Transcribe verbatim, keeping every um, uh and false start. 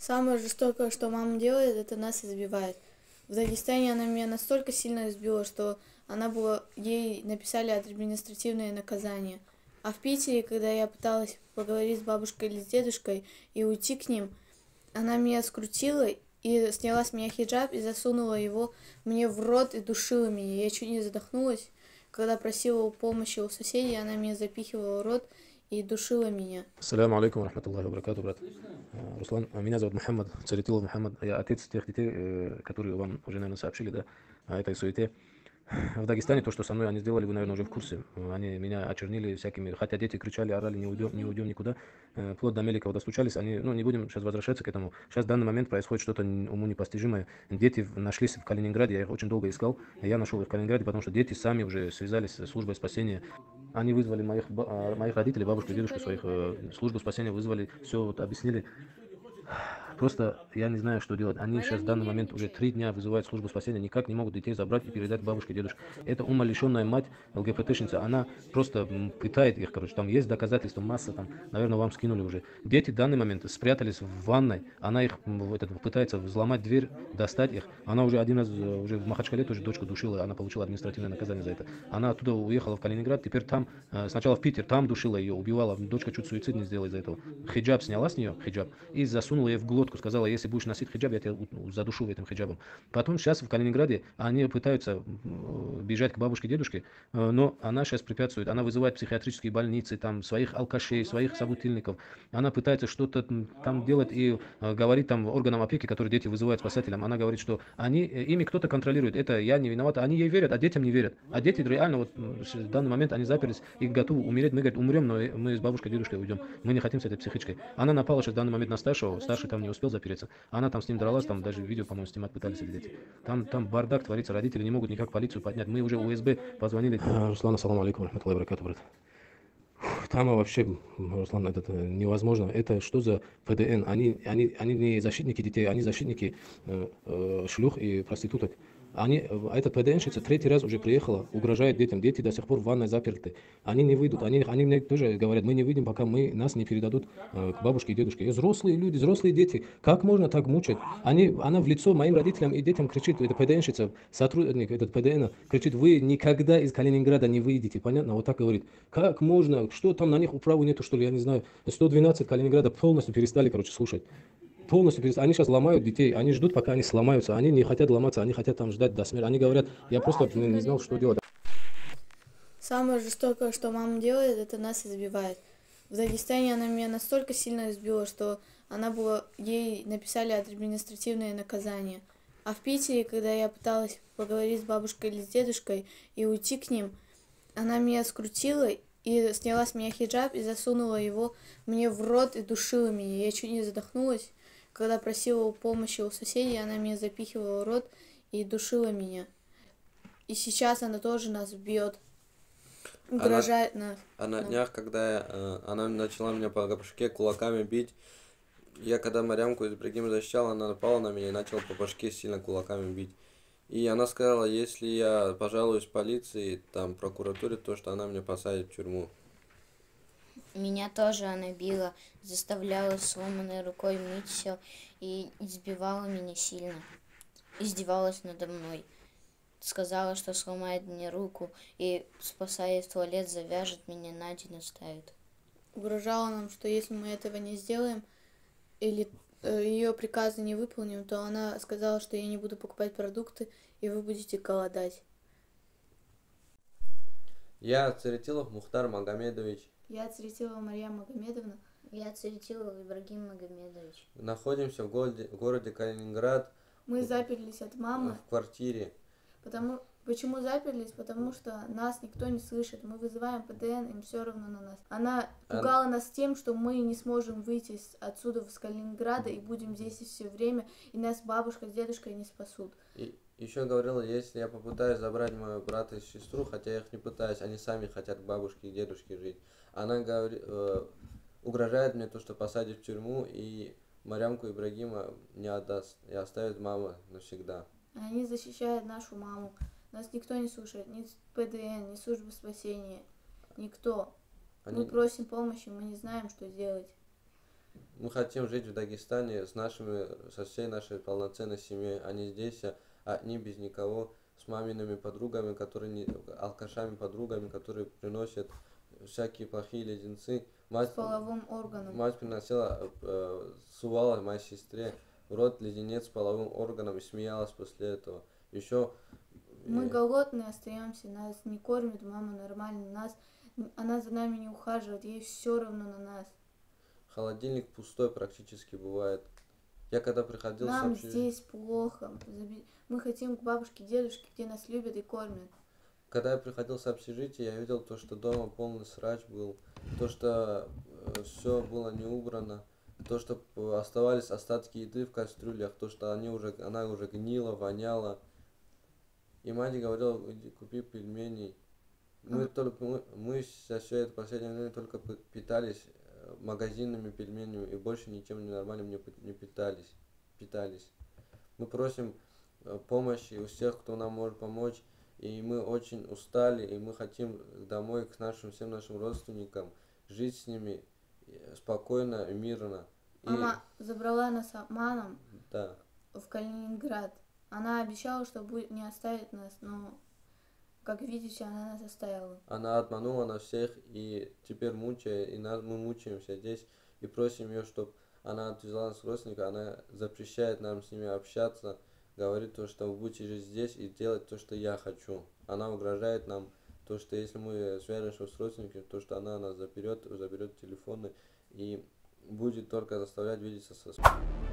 Самое жестокое, что мама делает, это нас избивает. В Дагестане она меня настолько сильно избила, что она была, ей написали административное наказание. А в Питере, когда я пыталась поговорить с бабушкой или с дедушкой и уйти к ним, она меня скрутила и сняла с меня хиджаб и засунула его мне в рот и душила меня. Я чуть не задохнулась. Когда просила помощи у соседей, она меня запихивала в рот и душила меня. Ассаляму алейкум рахматуллахи баракату, брат. Э, Руслан, э, меня зовут Мухаммад, Царитилов Мухаммад. Я отец тех детей, э, которые вам уже, наверное, сообщили, да, о этой суете. В Дагестане то, что со мной они сделали, вы, наверное, уже в курсе. Они меня очернили всякими, хотя дети кричали, орали, не уйдем, не уйдем никуда. Э, Вплоть до Меликова достучались. Они, ну, не будем сейчас возвращаться к этому. Сейчас в данный момент происходит что-то н- уму непостижимое. Дети в- нашлись в Калининграде, я их очень долго искал. Я нашел их в Калининграде, потому что дети сами уже связались с службой спасения. Они вызвали моих, ба- а, моих родителей, бабушку и дедушку своих, э, службу спасения вызвали, все вот объяснили. Просто я не знаю, что делать. Они сейчас в данный момент уже три дня вызывают службу спасения, никак не могут детей забрать и передать бабушке и дедушке. Это умалишенная мать, ЛГБТшница, она просто м, пытает их, короче, там есть доказательства, масса, там, наверное, вам скинули уже. Дети в данный момент спрятались в ванной, она их м, в этот, пытается взломать дверь, достать их. Она уже один раз э, уже в Махачкале тоже дочку душила, она получила административное наказание за это. Она оттуда уехала в Калининград, теперь там, э, сначала в Питер, там душила ее, убивала, дочка чуть суицид не сделала из-за этого. Хиджаб сняла с нее, хиджаб, и засунула ей в глотку, сказала, если будешь носить хиджаб, я тебя у- задушу этим хиджабом. Потом сейчас в Калининграде они пытаются м, бежать к бабушке, дедушке, э, но она сейчас препятствует, она вызывает психиатрические больницы, там, своих алкашей, своих собутыльников, она пытается что-то м, там делать и э, говорит там органам опеки, которые дети вызывают спасателям, она говорит, что они, э, ими кто-то контролирует, это я не виновата, они ей верят, а детям не верят, а дети реально вот м, в данный момент они заперлись и готовы умереть, мы, говорит, умрем, но э, мы с бабушкой, дедушкой уйдем, мы не хотим с этой психичкой. Она напала сейчас в данный момент на старшего, старший там не успел запереться. Она там с ним дралась, там даже видео, по-моему, снимать пытались эти дети. Там, там бардак творится, родители не могут никак полицию поднять. Мы уже у СБ позвонили. А, Руслан, ассаламу алейкум, рахматуллахи баракату, брат. Там вообще, Руслан, это невозможно. Это что за ПДН? Они, они, они не защитники детей, они защитники э, э, шлюх и проституток. Они, э, эта ПДНщица третий раз уже приехала, угрожает детям. Дети до сих пор в ванной заперты. Они не выйдут. Они, они мне тоже говорят, мы не выйдем, пока мы, нас не передадут э, к бабушке и дедушке. И взрослые люди, взрослые дети. Как можно так мучать? Они, она в лицо моим родителям и детям кричит, эта ПДНщица, сотрудник этот ПДН, кричит, вы никогда из Калининграда не выйдете. Понятно? Вот так говорит. Как можно? Что там на них управы нету, что ли? Я не знаю. сто двенадцать Калининграда полностью перестали, короче, слушать. Полностью перестали. Они сейчас ломают детей. Они ждут, пока они сломаются. Они не хотят ломаться, они хотят там ждать до смерти. Они говорят, я просто не, не знал, что делать. Самое жестокое, что мама делает, это нас избивает. В Дагестане она меня настолько сильно избила, что она была, ей написали административное наказание. А в Питере, когда я пыталась поговорить с бабушкой или с дедушкой и уйти к ним, она меня скрутила и сняла с меня хиджаб и засунула его мне в рот и душила меня. Я чуть не задохнулась. Когда просила помощи у соседей, она меня запихивала в рот и душила меня. И сейчас она тоже нас бьет, Она, угрожает нас. а на нам. днях, когда я, э, она начала меня по башке кулаками бить, я когда Марямку из Ибрагима защищал, она напала на меня и начала по башке сильно кулаками бить. И она сказала, если я пожалуюсь полиции, там, прокуратуре, то что она меня посадит в тюрьму. Меня тоже она била, заставляла сломанной рукой мыть все и избивала меня сильно. Издевалась надо мной. Сказала, что сломает мне руку и, спасая в туалет, завяжет меня, на день оставит. Угрожала нам, что если мы этого не сделаем или э, ее приказы не выполним, то она сказала, что я не буду покупать продукты, и вы будете голодать. Я Церетилов Мухтар Магомедович. Я Цветила Мария Магомедовна. Я Цветилов Ибрагим Магомедович. Находимся в городе, в городе Калининград. Мы заперлись от мамы. В квартире. Потому, почему заперлись? Потому что нас никто не слышит. Мы вызываем ПДН, им все равно на нас. Она пугала Она... нас тем, что мы не сможем выйти отсюда, с Калининграда, и будем здесь все время, и нас бабушка с дедушкой не спасут. И еще говорила, если я попытаюсь забрать моего брата и сестру, хотя я их не пытаюсь, они сами хотят к бабушке и дедушке жить. Она говорит, э, угрожает мне то, что посадит в тюрьму, и Марямку Ибрагима не отдаст, и оставит мама навсегда. Они защищают нашу маму. Нас никто не слушает, ни ПДН, ни служба спасения, никто. Они... Мы просим помощи, мы не знаем, что делать. Мы хотим жить в Дагестане с нашими, со всей нашей полноценной семьей, а не здесь, а одни без никого, с мамиными подругами, которые не, алкашами подругами, которые приносят всякие плохие леденцы. Мать, С половым органом. мать приносила, э, сувала моей сестре в рот леденец с половым органом и смеялась после этого. Еще Мы голодные остаемся, нас не кормит мама нормально, нас, она за нами не ухаживает, ей все равно на нас. холодильник пустой практически бывает. Я когда приходил Нам с общежития- здесь плохо. Мы хотим к бабушке, дедушке, где нас любят и кормят. Когда я приходил с общежития, я видел то, что дома полный срач был, то, что все было не убрано, то, что э, оставались остатки еды в кастрюлях, то, что они уже, она уже гнила, воняла. И мать говорила, иди купи пельменей. Мы, Ага. только, мы, мы за все это последнее время только п- питались э, магазинными пельменями и больше ничем нормальным не, пи- не питались, питались. Мы просим э, помощи у всех, кто нам может помочь. И мы очень устали, и мы хотим домой к нашим, всем нашим родственникам, жить с ними э, спокойно и мирно. И, Мама забрала нас обманом да, в Калининград. Она обещала, что будет не оставит нас, но, как видите, она нас оставила. она обманула нас всех, и теперь мучает, и нас, мы мучаемся здесь, и просим ее, чтобы она отвезла нас к родственникам, она запрещает нам с ними общаться, говорит то, что вы будете жить здесь и делать то, что я хочу. Она угрожает нам, то, что если мы свяжемся с родственниками, то, что она нас заберет, заберет телефоны и будет только заставлять видеться со